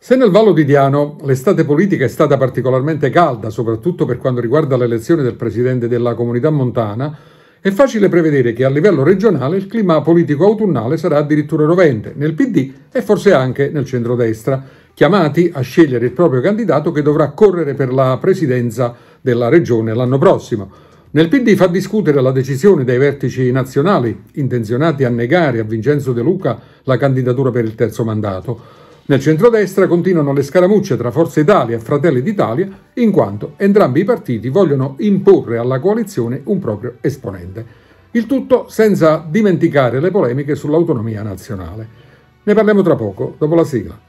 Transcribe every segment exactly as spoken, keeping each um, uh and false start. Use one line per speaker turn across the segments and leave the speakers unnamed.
Se nel Vallo di Diano l'estate politica è stata particolarmente calda, soprattutto per quanto riguarda l'elezione del presidente della comunità montana, è facile prevedere che a livello regionale il clima politico autunnale sarà addirittura rovente, nel P D e forse anche nel centrodestra, chiamati a scegliere il proprio candidato che dovrà correre per la presidenza della regione l'anno prossimo. Nel P D fa discutere la decisione dei vertici nazionali, intenzionati a negare a Vincenzo De Luca la candidatura per il terzo mandato. Nel centrodestra continuano le scaramucce tra Forza Italia e Fratelli d'Italia, in quanto entrambi i partiti vogliono imporre alla coalizione un proprio esponente. Il tutto senza dimenticare le polemiche sull'autonomia nazionale. Ne parliamo tra poco, dopo la sigla.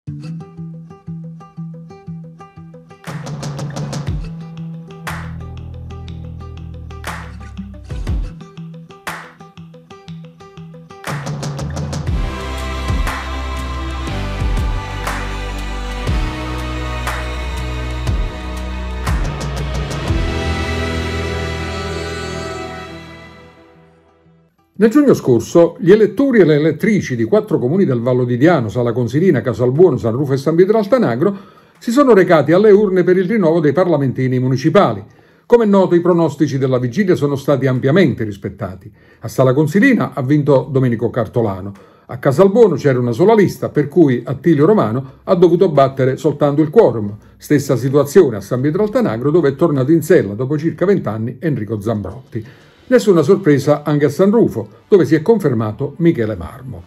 Nel giugno scorso gli elettori e le elettrici di quattro comuni del Vallo di Diano, Sala Consilina, Casalbuono, San Rufo e San Pietro Altanagro si sono recati alle urne per il rinnovo dei parlamentini municipali. Come è noto, i pronostici della vigilia sono stati ampiamente rispettati. A Sala Consilina ha vinto Domenico Cartolano. A Casalbuono c'era una sola lista, per cui Attilio Romano ha dovuto battere soltanto il quorum. Stessa situazione a San Pietro Altanagro, dove è tornato in sella dopo circa vent'anni Enrico Zambrotti. Nessuna sorpresa anche a San Rufo, dove si è confermato Michele Marmo.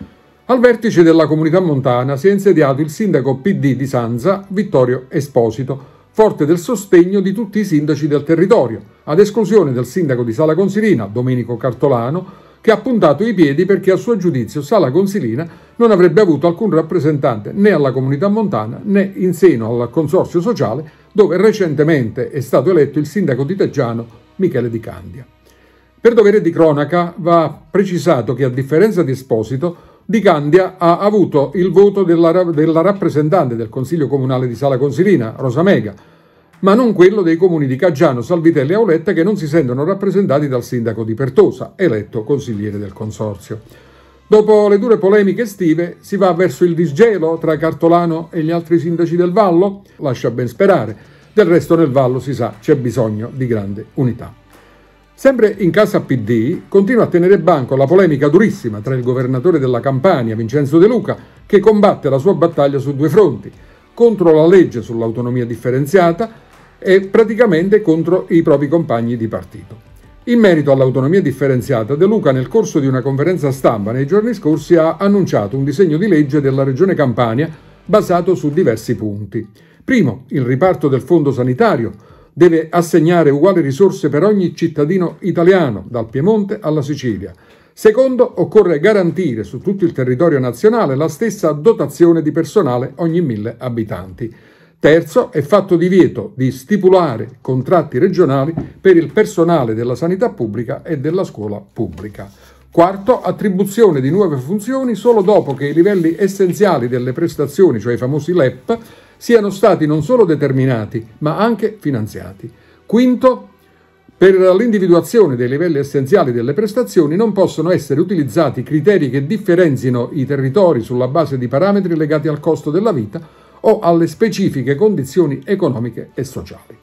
Al vertice della comunità montana si è insediato il sindaco P D di Sanza, Vittorio Esposito, forte del sostegno di tutti i sindaci del territorio, ad esclusione del sindaco di Sala Consilina, Domenico Cartolano, che ha puntato i piedi perché a suo giudizio Sala Consilina non avrebbe avuto alcun rappresentante né alla comunità montana né in seno al consorzio sociale, dove recentemente è stato eletto il sindaco di Teggiano, Michele Di Candia. Per dovere di cronaca va precisato che, a differenza di Esposito, Di Candia ha avuto il voto della, della rappresentante del Consiglio Comunale di Sala Consilina, Rosa Mega, ma non quello dei comuni di Caggiano, Salvitelli e Auletta, che non si sentono rappresentati dal sindaco di Pertosa, eletto consigliere del consorzio. Dopo le dure polemiche estive, si va verso il disgelo tra Cartolano e gli altri sindaci del Vallo? Lascia ben sperare. Del resto nel Vallo, si sa, c'è bisogno di grande unità. Sempre in casa P D continua a tenere banco la polemica durissima tra il governatore della Campania, Vincenzo De Luca, che combatte la sua battaglia su due fronti: contro la legge sull'autonomia differenziata e praticamente contro i propri compagni di partito. In merito all'autonomia differenziata, De Luca, nel corso di una conferenza stampa nei giorni scorsi, ha annunciato un disegno di legge della Regione Campania basato su diversi punti. Primo, il riparto del fondo sanitario deve assegnare uguali risorse per ogni cittadino italiano, dal Piemonte alla Sicilia. Secondo, occorre garantire su tutto il territorio nazionale la stessa dotazione di personale ogni mille abitanti. Terzo, è fatto divieto di stipulare contratti regionali per il personale della sanità pubblica e della scuola pubblica. Quarto, attribuzione di nuove funzioni solo dopo che i livelli essenziali delle prestazioni, cioè i famosi L E P, siano stati non solo determinati, ma anche finanziati. Quinto, per l'individuazione dei livelli essenziali delle prestazioni non possono essere utilizzati criteri che differenzino i territori sulla base di parametri legati al costo della vita o alle specifiche condizioni economiche e sociali.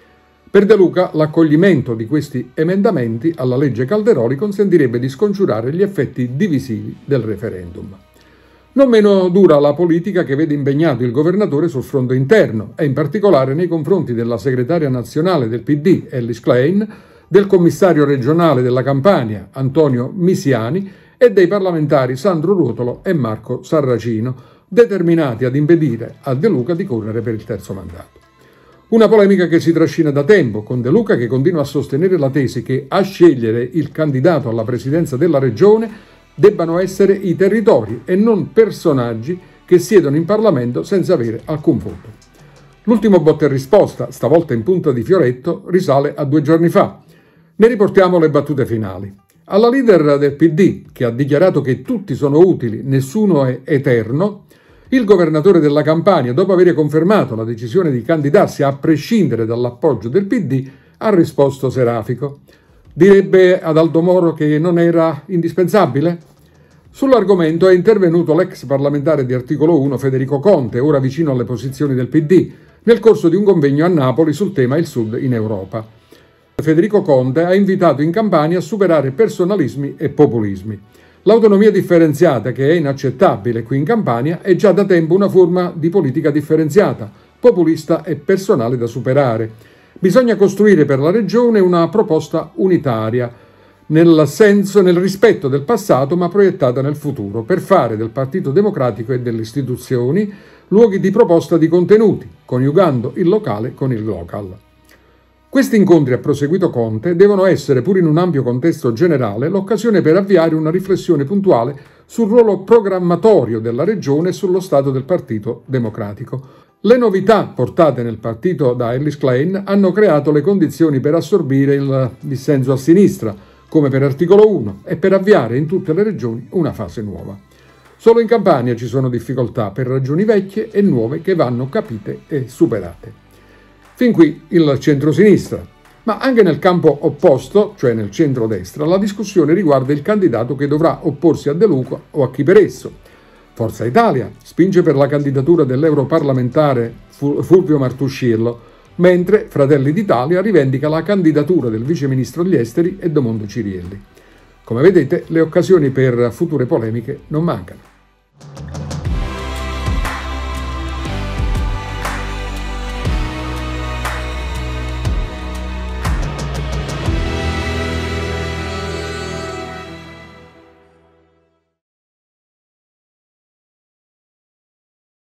Per De Luca, l'accoglimento di questi emendamenti alla legge Calderoli consentirebbe di scongiurare gli effetti divisivi del referendum. Non meno dura la politica che vede impegnato il governatore sul fronte interno e in particolare nei confronti della segretaria nazionale del P D, Ellis Klein, del commissario regionale della Campania, Antonio Misiani, e dei parlamentari Sandro Ruotolo e Marco Sarracino, determinati ad impedire a De Luca di correre per il terzo mandato. Una polemica che si trascina da tempo, con De Luca che continua a sostenere la tesi che a scegliere il candidato alla presidenza della regione debbano essere i territori e non personaggi che siedono in Parlamento senza avere alcun voto. L'ultimo botta e risposta, stavolta in punta di fioretto, risale a due giorni fa. Ne riportiamo le battute finali. Alla leader del P D, che ha dichiarato che tutti sono utili, nessuno è eterno, il governatore della Campania, dopo aver confermato la decisione di candidarsi a prescindere dall'appoggio del P D, ha risposto serafico. Direbbe ad Aldo Moro che non era indispensabile? Sull'argomento è intervenuto l'ex parlamentare di Articolo uno Federico Conte, ora vicino alle posizioni del P D, nel corso di un convegno a Napoli sul tema Il Sud in Europa. Federico Conte ha invitato in Campania a superare personalismi e populismi. L'autonomia differenziata, che è inaccettabile qui in Campania, è già da tempo una forma di politica differenziata, populista e personale da superare. Bisogna costruire per la regione una proposta unitaria, nel senso, nel rispetto del passato ma proiettata nel futuro, per fare del Partito Democratico e delle istituzioni luoghi di proposta di contenuti, coniugando il locale con il local. Questi incontri, ha proseguito Conte, devono essere, pur in un ampio contesto generale, l'occasione per avviare una riflessione puntuale sul ruolo programmatorio della regione e sullo stato del Partito Democratico. Le novità portate nel partito da Ellis Klein hanno creato le condizioni per assorbire il dissenso a sinistra, come per Articolo uno, e per avviare in tutte le regioni una fase nuova. Solo in Campania ci sono difficoltà per ragioni vecchie e nuove che vanno capite e superate. Fin qui il centro-sinistra, ma anche nel campo opposto, cioè nel centro-destra, la discussione riguarda il candidato che dovrà opporsi a De Luca o a chi per esso. Forza Italia spinge per la candidatura dell'europarlamentare Fulvio Martuscello, mentre Fratelli d'Italia rivendica la candidatura del viceministro degli esteri Edmondo Cirielli. Come vedete, le occasioni per future polemiche non mancano.